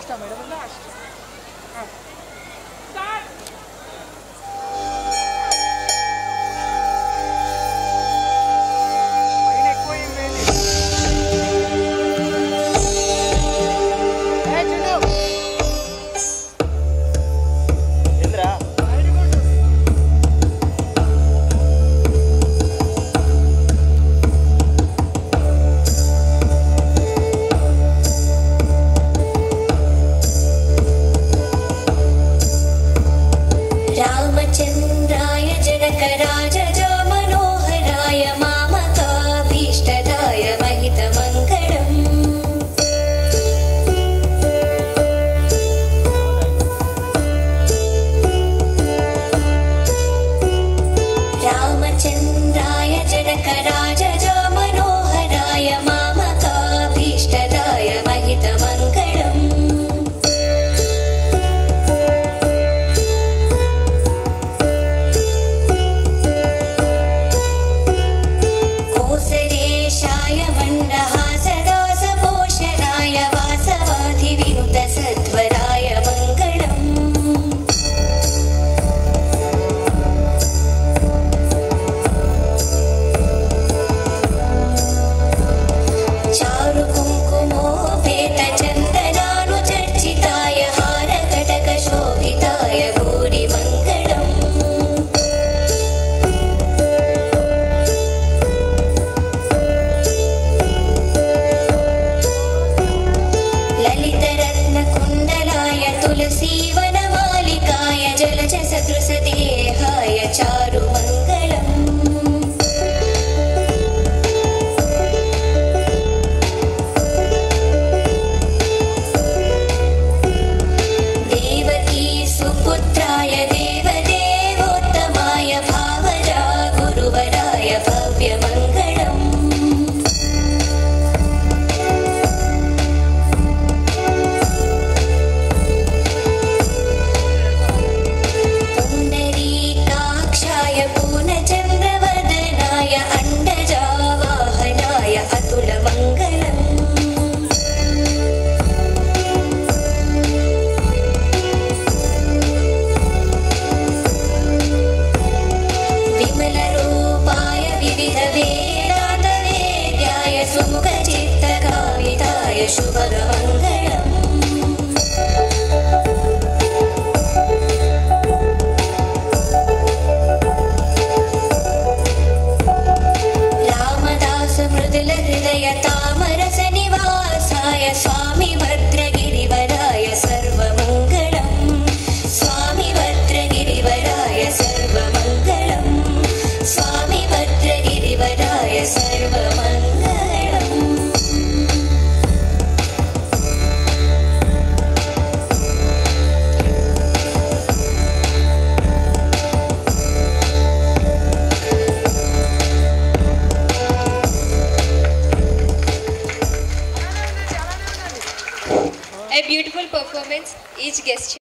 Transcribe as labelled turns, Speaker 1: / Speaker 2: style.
Speaker 1: रामचन्द्राय जनकराजजा Manoharrai मामकाभीष्टदाय महितमङ्गलम् रामचन्द्राय जनकराजजा Manoharrai मामकाभीष्टदाय महितमङ्गलम् सत्वराय Mangalam Charu कुङ्कुमोपेतचन्दनानुचर्चिताय हारकटकशोभिताय भूरिमङ्गलम् ललितरत्नकुण्डलाय तुलसीवनमालिकाय जलजसदृशदेहाय चारुमङ्गलम् Devaki सुपुत्राय देवदेवोत्तमाय भावजा गुरुवराय भव्यमङ्गलम् पूर्णचन्द्रवदनाय अण्डजावाहनाय अतुलमङ्गलम् विमलरूपाय विविधवेदान्तवेद्याय सुमुखचित्तकामिताय शुभमङ्गलम् मृदुलहृदय तामरसनिवासाय Swami भद्रगिरिवराय सर्वमङ्गलम् Swami भद्रगिरिवराय सर्वमङ्गलम् Swami भद्रगिरिवराय सर्वमङ्गलम्
Speaker 2: A beautiful performance, each guest